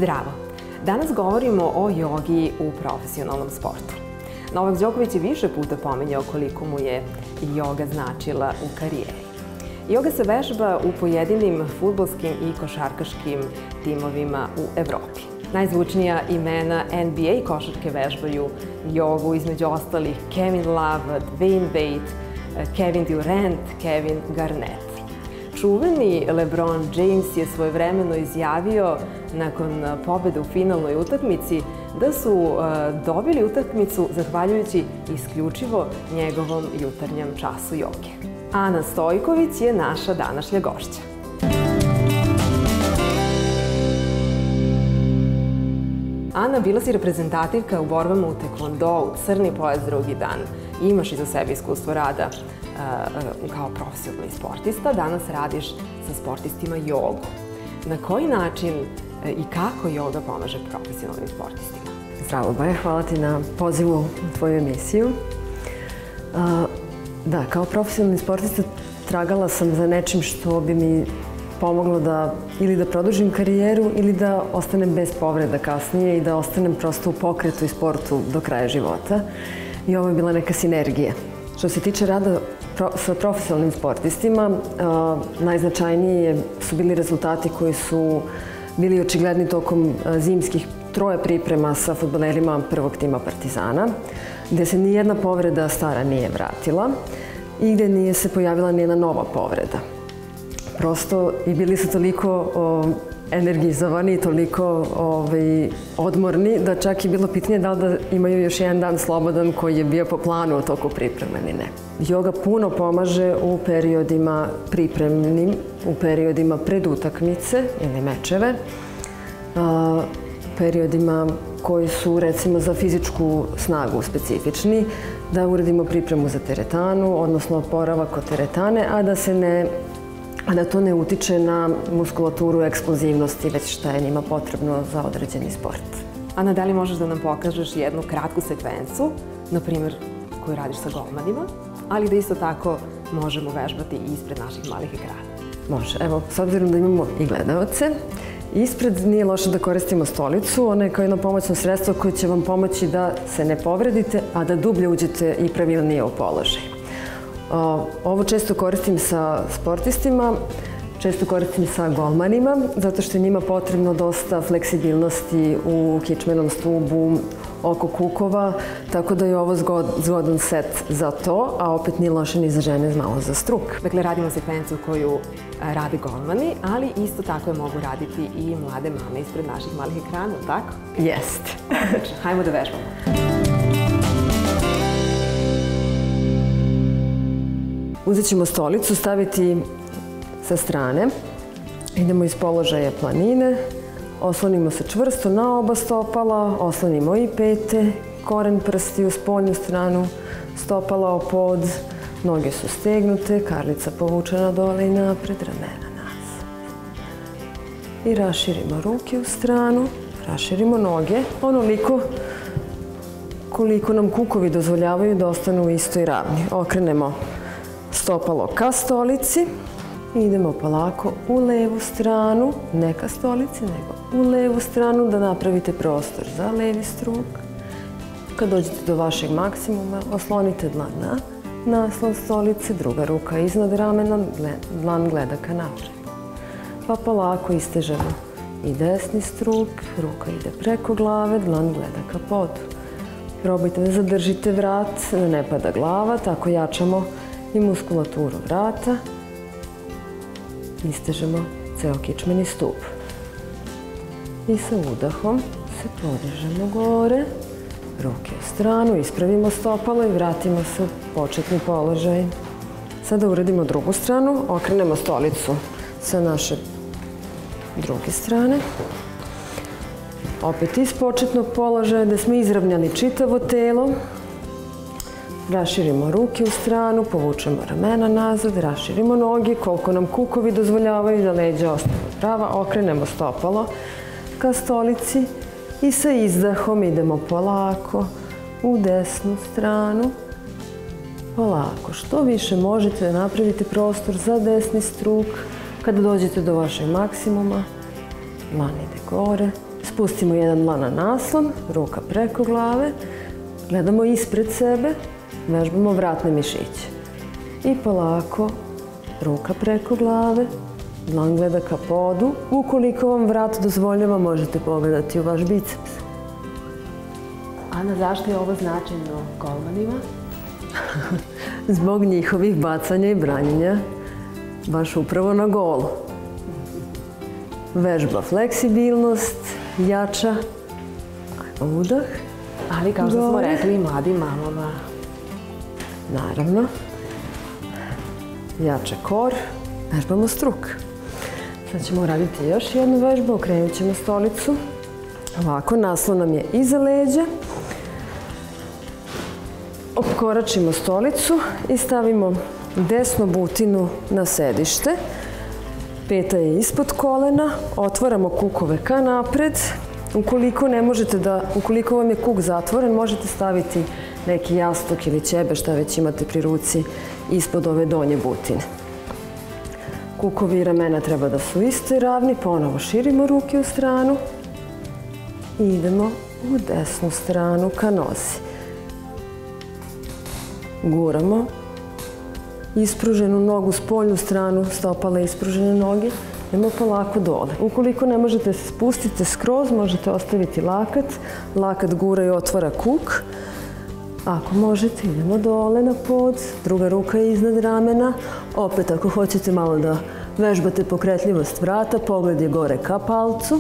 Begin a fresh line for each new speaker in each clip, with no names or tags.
Zdravo! Danas govorimo o jogi u profesionalnom sportu. Novak Đoković je više puta pominjao koliko mu je joga značila u karijeri. Joga se vežba u pojedinim fudbalskim i košarkaškim timovima u Evropi. Najzvučnija imena NBA košarke vežbaju jogu, između ostalih Kevin Love, Dwayne Wade, Kevin Durant, Kevin Garnett. Čuveni LeBron James je svojevremeno izjavio nakon pobede u finalnoj utakmici da su dobili utakmicu zahvaljujući isključivo njegovom jutarnjem času joge. Ana Stojković je naša današnja gošća. Ana, bila si reprezentativka u borbama u tekvondou, crni pojas drugi dan. Imaš iza sebe iskustvo rada kao profesionalni sportista. Danas radiš sa sportistima jogu. Na koji način i kako joga pomaže profesionalnim sportistima?
Zdravo, Baja. Hvala ti na pozivu u tvoju emisiju. Da, kao profesionalni sportista tragala sam za nečim što bi mi pomoglo da ili da produžim karijeru ili da ostanem bez povreda kasnije i da ostanem prosto u pokretu i sportu do kraja života. I ovo je bila neka sinergija. Što se tiče rada sa profesionalnim sportistima, najznačajniji su bili rezultati koji su bili očigledni tokom zimskih troje priprema sa fudbalerima prvog tima Partizana, gde se nijedna povreda stara nije vratila i gde nije se pojavila nijedna nova povreda. Prosto i bili su toliko energizovani i toliko odmorni da čak je bilo pitanje da li da imaju još jedan dan slobodan koji je bio po planu u toku pripreme ili ne. Joga puno pomaže u periodima pripremnim, u periodima pred utakmice ili mečeve, periodima koji su recimo za fizičku snagu specifični, da uradimo pripremu za teretanu, odnosno oporavak od teretane, a da to ne utiče na muskulaturu, eksplozivnost i već šta je njima potrebno za određeni sport.
Ana, da li možeš da nam pokažeš jednu kratku sekvencu, na primjer koju radiš sa golmanima, ali da isto tako možemo vežbati i ispred naših malih ekrana?
Može. Evo, s obzirom da imamo i gledaoce, ispred nije loše da koristimo stolicu. Ona je kao jedno pomoćno sredstvo koje će vam pomoći da se ne povredite, a da dublje uđete i pravilnije u položaj. Ovo često koristim sa sportistima, često koristim sa golmanima, zato što je njima potrebno dosta fleksibilnosti u kičmenom stubu, oko kukova, tako da je ovo zgodan set za to, a opet nije loše ni za žene, malo za struk.
Dakle, radimo sekvencu koju rade golmani, ali isto tako je mogu raditi i mlade mame ispred naših malih ekrana, tako?
Jeste.
Hajmo da vežbamo.
Uzet ćemo stolicu, staviti sa strane. Idemo iz položaja planine. Oslonimo se čvrsto na oba stopala, oslonimo i pete, koren prsti u spoljnu stranu, stopala o pod, noge su stegnute, karlica povučena dole i napred, ramena nazad. I raširimo ruke u stranu, raširimo noge, onoliko koliko nam kukovi dozvoljavaju da ostanu u istoj ravni. Okrenemo stopalo ka stolici. Idemo polako u levu stranu, ne ka stolici, nego u levu stranu da napravite prostor za levi struk. Kad dođete do vašeg maksimuma, oslonite dlan na naslon stolice, druga ruka iznad ramena, dlan gleda ka napred. Pa polako istežemo i desni struk, ruka ide preko glave, dlan gleda ka podu. Probajte da zadržite vrat, da ne pada glava, tako jačamo i muskulaturu vrata. Istežemo ceo kičmeni stup. I sa udahom se podižemo gore, ruke u stranu, ispravimo stopalo i vratimo se u početni položaj. Sada uradimo drugu stranu, okrenemo stolicu sa naše druge strane. Opet iz početnog položaja da smo izravnjali čitavo telo. Raširimo ruke u stranu, povučemo ramena nazad, raširimo noge koliko nam kukovi dozvoljavaju da leđa ostanu prava, okrenemo stopalo ka stolici i sa izdahom idemo polako u desnu stranu. Polako, što više možete da napravite prostor za desni struk. Kada dođete do vašeg maksimuma, dlan ide gore, Spustimo jedan dlan na naslon, ruka preko glave, gledamo ispred sebe, vežbamo vratne mišiće. I polako, ruka preko glave, dlan gleda ka podu. Ukoliko vam vrat dozvoljava, možete pogledati u vaš biceps.
Ana, zašto je ovo značajno golmanima?
Zbog njihovih bacanja i branjenja, baš upravo na golu. Vežba fleksibilnost, jača, udah.
Ali kao što smo rekli i mladim mamama.
Naravno. Jača kor, vežbamo struk. Sad ćemo raditi još jednu vežbu, okrenut ćemo stolicu. Ovako, naslon nam je iza leđa. Opkoračimo stolicu i stavimo desnu butinu na sedište. Peta je ispod kolena, otvaramo kukove ka napred. Ukoliko vam je kuk zatvoren, možete staviti neki jastuk ili ćebe, šta već imate pri ruci, ispod ove donje butine. Kukovi i ramena treba da su isto i ravni, ponovo širimo ruke u stranu i idemo u desnu stranu ka nozi. Guramo ispruženu nogu, spoljnu stranu stopala ispružene noge. Idemo polako dole. Ukoliko ne možete se spustiti skroz, možete ostaviti lakat. Lakat gura i otvara kuk. Ako možete, idemo dole na pod. Druga ruka je iznad ramena. Opet, ako hoćete malo da vežbate pokretljivost vrata, pogled je gore ka palcu.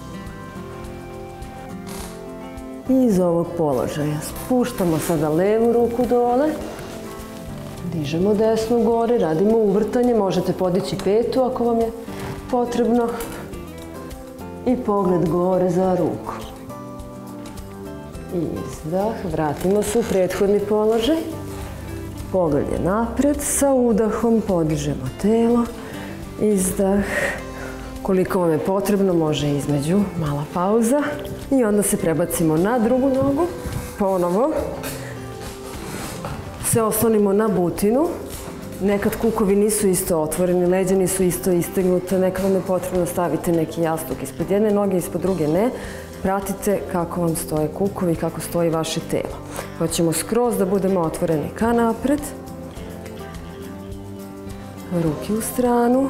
I iz ovog položaja spuštamo sada levu ruku dole. Dižemo desnu gore, radimo uvrtanje, možete podići petu ako vam je potrebno. I pogled gore za ruku. Izdah, vratimo se u prethodni položaj. Pogled je napred, sa udahom podižemo telo. Izdah, koliko vam je potrebno, može između, mala pauza. I onda se prebacimo na drugu nogu, ponovo. Se oslonimo na butinu. Nekad kukovi nisu isto otvoreni, leđa nisu isto istegnute, nekad vam je potrebno staviti neki jastuk ispod jedne noge, ispod druge ne. Pratite kako vam stoje kukovi, kako stoji vaše telo. Hoćemo skroz da budemo otvoreni ka napred. Ruke u stranu.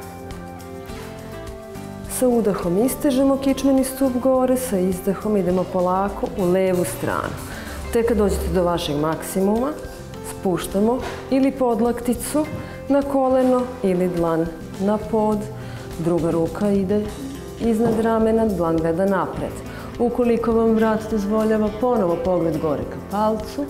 Sa udahom istežemo kičmeni stup gore, sa izdahom idemo polako u levu stranu. Tek kad dođete do vašeg maksimuma, spuštamo ili podlakticu na koleno ili dlan na pod. Druga ruka ide iznad ramena, dlan gleda napred. Ukoliko vam vrat dozvoljava, ponovo pogled gore ka palcu.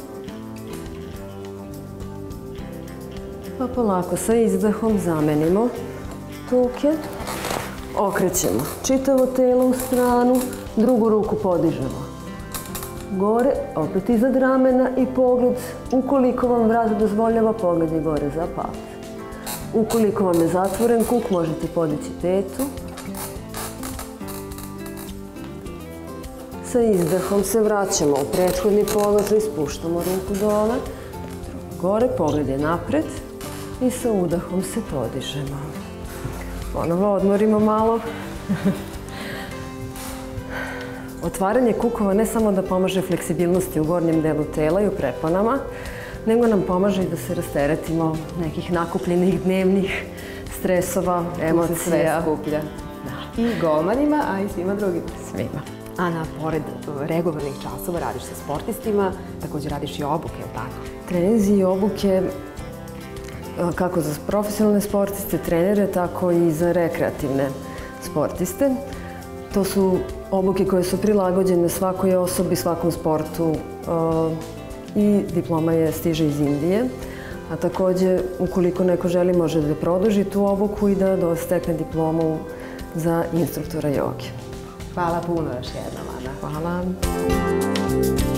Pa polako sa izdahom zamenimo ruke. Okrećemo čitavo telo u stranu, drugu ruku podižemo gore, opet iznad ramena i pogled, ukoliko vam vrat dozvoljava, pogled je gore za palce. Ukoliko vam je zatvoren kuk, možete podići petu. Sa izdahom se vraćamo u prethodni položaj, spuštamo ruku dole, gore, pogled je napred i sa udahom se podižemo. Ponovo odmorimo malo. Otvaranje kukova ne samo da pomaže fleksibilnosti u gornjem delu tela i u preponama, nego nam pomaže i da se rasteretimo nekih nakupljenih dnevnih stresova, emocija.
Tu se sve skuplja. I golmanima, a i svima drugima.
Svima.
Ana, pored regularnih časova radiš sa sportistima, također radiš i obuke, je li tako?
Treninzi i obuke kako za profesionalne sportiste, trenere, tako i za rekreativne sportiste. To su obuke koje su prilagođene svakoj osobi, svakom sportu i diploma stiže iz Indije. A također, ukoliko neko želi, može da produži tu obuku i da stekne diplomu za instruktora joge.
Hvala puno još jednom, Ana.
Hvala.